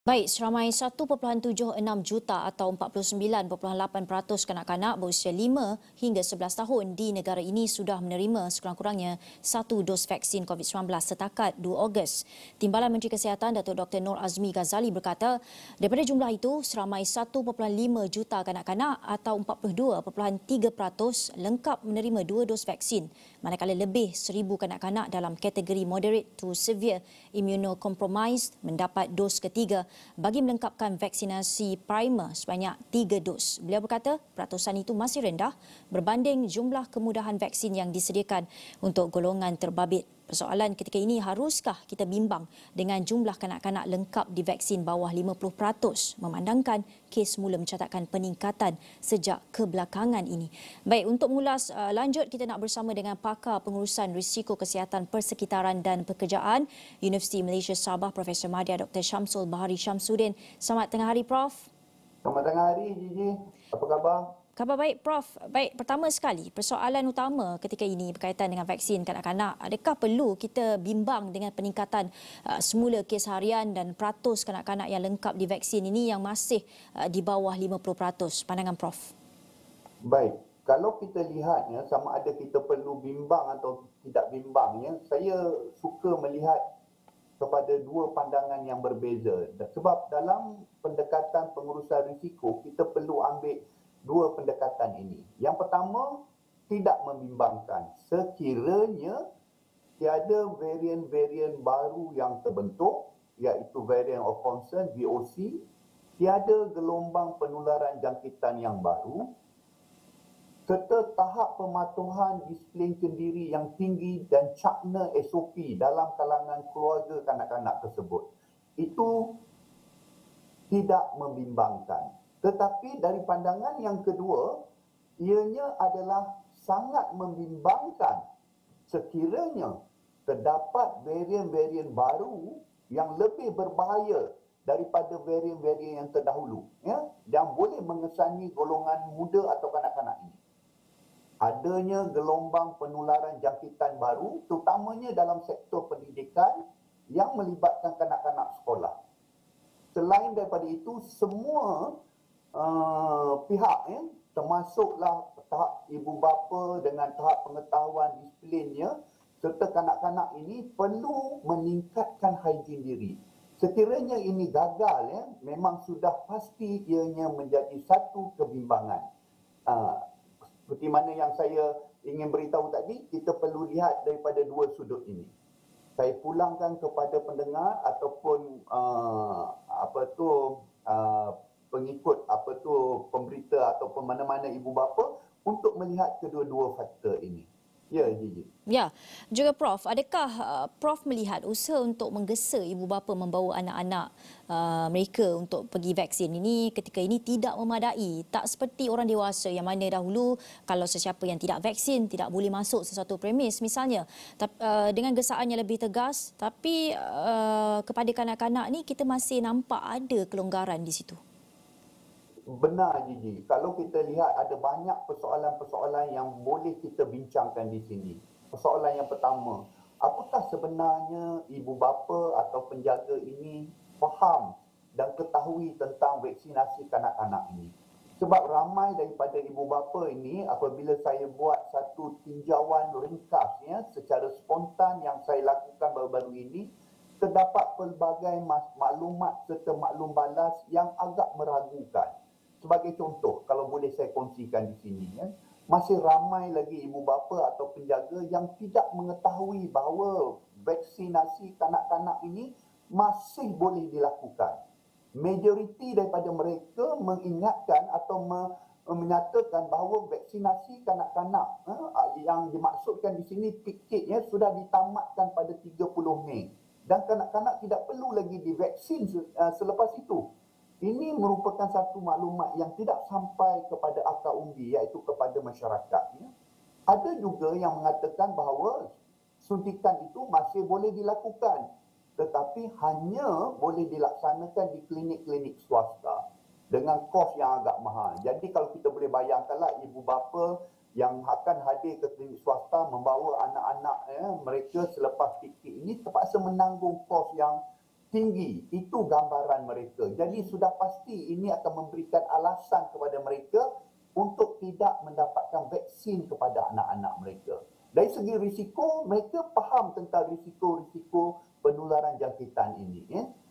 Baik, seramai 1.76 juta atau 49.8% kanak-kanak berusia 5 hingga 11 tahun di negara ini sudah menerima sekurang-kurangnya satu dos vaksin COVID-19 setakat 2 Ogos. Timbalan Menteri Kesihatan Datuk Dr. Nur Azmi Ghazali berkata, daripada jumlah itu, seramai 1.5 juta kanak-kanak atau 42.3% lengkap menerima 2 dos vaksin, manakala lebih 1,000 kanak-kanak dalam kategori moderate to severe immunocompromised mendapat dos ketiga bagi melengkapkan vaksinasi primer sebanyak 3 dos. Beliau berkata peratusan itu masih rendah berbanding jumlah kemudahan vaksin yang disediakan untuk golongan terbabit. Persoalan ketika ini, haruskah kita bimbang dengan jumlah kanak-kanak lengkap divaksin bawah 50% memandangkan kes mula mencatatkan peningkatan sejak kebelakangan ini. Baik, untuk mengulas lanjut, kita nak bersama dengan pakar pengurusan risiko kesihatan persekitaran dan pekerjaan Universiti Malaysia Sabah, Profesor Madya Dr. Syamsul Bahari Syamsuddin. Selamat tengah hari, Prof. Selamat tengah hari, Gigi. Apa khabar? Khabar baik, Prof. Baik, pertama sekali, persoalan utama ketika ini berkaitan dengan vaksin kanak-kanak. Adakah perlu kita bimbang dengan peningkatan semula kes harian dan peratus kanak-kanak yang lengkap divaksin ini yang masih di bawah 50%? Pandangan Prof. Baik, kalau kita lihatnya sama ada kita perlu bimbang atau tidak bimbangnya, saya suka melihat kepada dua pandangan yang berbeza. Sebab dalam pendekatan pengurusan risiko, kita perlu ambil dua pendekatan ini. Yang pertama, tidak membimbangkan. Sekiranya tiada varian-varian baru yang terbentuk, iaitu variant of concern, VOC, tiada gelombang penularan jangkitan yang baru, serta tahap pematuhan disiplin kendiri yang tinggi dan cakna SOP dalam kalangan keluarga kanak-kanak tersebut. Itu tidak membimbangkan. Tetapi dari pandangan yang kedua, ianya adalah sangat membimbangkan sekiranya terdapat varian-varian baru yang lebih berbahaya daripada varian-varian yang terdahulu, yang boleh mengesani golongan muda atau kanak-kanak ini. Adanya gelombang penularan jangkitan baru, terutamanya dalam sektor pendidikan yang melibatkan kanak-kanak sekolah. Selain daripada itu, semua pihak, termasuklah tahap ibu bapa dengan tahap pengetahuan disiplinnya, serta kanak-kanak ini perlu meningkatkan higien diri. Sekiranya ini gagal, memang sudah pasti ianya menjadi satu kebimbangan. Seperti mana yang saya ingin beritahu tadi, kita perlu lihat daripada dua sudut ini. Saya pulangkan kepada pendengar ataupun pengikut pemberita ataupun mana-mana ibu bapa untuk melihat kedua-dua faktor ini. Ya, Gigi. Ya, juga Prof, adakah Prof melihat usaha untuk menggesa ibu bapa membawa anak-anak mereka untuk pergi vaksin ini ketika ini tidak memadai? Tak seperti orang dewasa yang mana dahulu kalau sesiapa yang tidak vaksin tidak boleh masuk sesuatu premis misalnya. Dengan gesaan yang lebih tegas, tapi kepada kanak-kanak ni kita masih nampak ada kelonggaran di situ. Benar, Gigi. Kalau kita lihat ada banyak persoalan-persoalan yang boleh kita bincangkan di sini. Persoalan yang pertama, apakah sebenarnya ibu bapa atau penjaga ini faham dan ketahui tentang vaksinasi kanak-kanak ini? Sebab ramai daripada ibu bapa ini, apabila saya buat satu tinjauan ringkas secara spontan yang saya lakukan baru-baru ini, terdapat pelbagai maklumat serta maklum balas yang agak meragukan. Sebagai contoh, kalau boleh saya kongsikan di sini, masih ramai lagi ibu bapa atau penjaga yang tidak mengetahui bahawa vaksinasi kanak-kanak ini masih boleh dilakukan. Majoriti daripada mereka mengingatkan atau menyatakan bahawa vaksinasi kanak-kanak yang dimaksudkan di sini PIKIT sudah ditamatkan pada 30 Mei. Dan kanak-kanak tidak perlu lagi divaksin selepas itu. Ini merupakan satu maklumat yang tidak sampai kepada akar umbi, iaitu kepada masyarakat. Ada juga yang mengatakan bahawa suntikan itu masih boleh dilakukan, tetapi hanya boleh dilaksanakan di klinik-klinik swasta dengan kos yang agak mahal. Jadi kalau kita boleh bayangkanlah ibu bapa yang akan hadir ke klinik swasta membawa anak-anak mereka selepas PIKIT ini terpaksa menanggung kos yang tinggi. Itu gambaran mereka. Jadi sudah pasti ini akan memberikan alasan kepada mereka untuk tidak mendapatkan vaksin kepada anak-anak mereka. Dari segi risiko, mereka faham tentang risiko-risiko penularan jangkitan ini.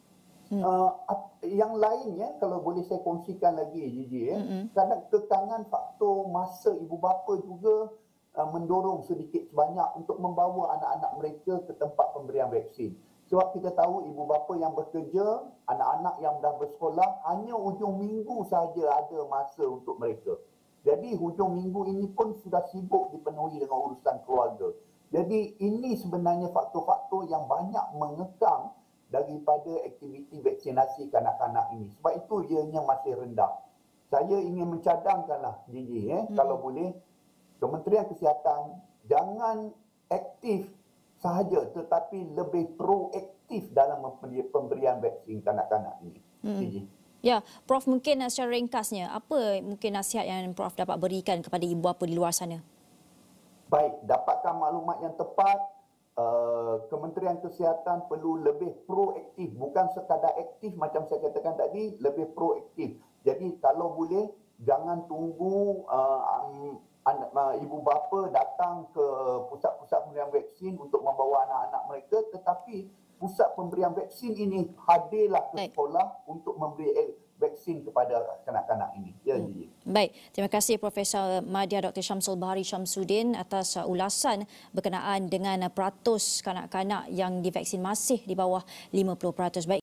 Yang lainnya, kalau boleh saya kongsikan lagi, Gigi, kerana kekangan faktor masa ibu bapa juga mendorong sedikit sebanyak untuk membawa anak-anak mereka ke tempat pemberian vaksin. Sebab kita tahu ibu bapa yang bekerja, anak-anak yang dah bersekolah, hanya hujung minggu saja ada masa untuk mereka. Jadi hujung minggu ini pun sudah sibuk dipenuhi dengan urusan keluarga. Jadi ini sebenarnya faktor-faktor yang banyak mengekang daripada aktiviti vaksinasi kanak-kanak ini. Sebab itu ianya masih rendah. Saya ingin mencadangkanlah, Gigi, kalau boleh, Kementerian Kesihatan jangan aktif sahaja tetapi lebih proaktif dalam pemberian vaksin kanak-kanak ini. Gigi. Ya, Prof, mungkin secara ringkasnya, apa mungkin nasihat yang Prof dapat berikan kepada ibu bapa di luar sana? Baik, dapatkan maklumat yang tepat. Kementerian Kesihatan perlu lebih proaktif, bukan sekadar aktif macam saya katakan tadi, lebih proaktif. Jadi kalau boleh, jangan tunggu ibu bapa datang ke pusat-pusat pemberian vaksin untuk membawa anak-anak mereka, tetapi pusat pemberian vaksin ini hadirlah ke sekolah untuk memberi vaksin kepada kanak-kanak ini. Ya, Baik, terima kasih Profesor Madya Dr. Syamsul Bahari Syamsuddin atas ulasan berkenaan dengan peratus kanak-kanak yang divaksin masih di bawah 50%. Baik.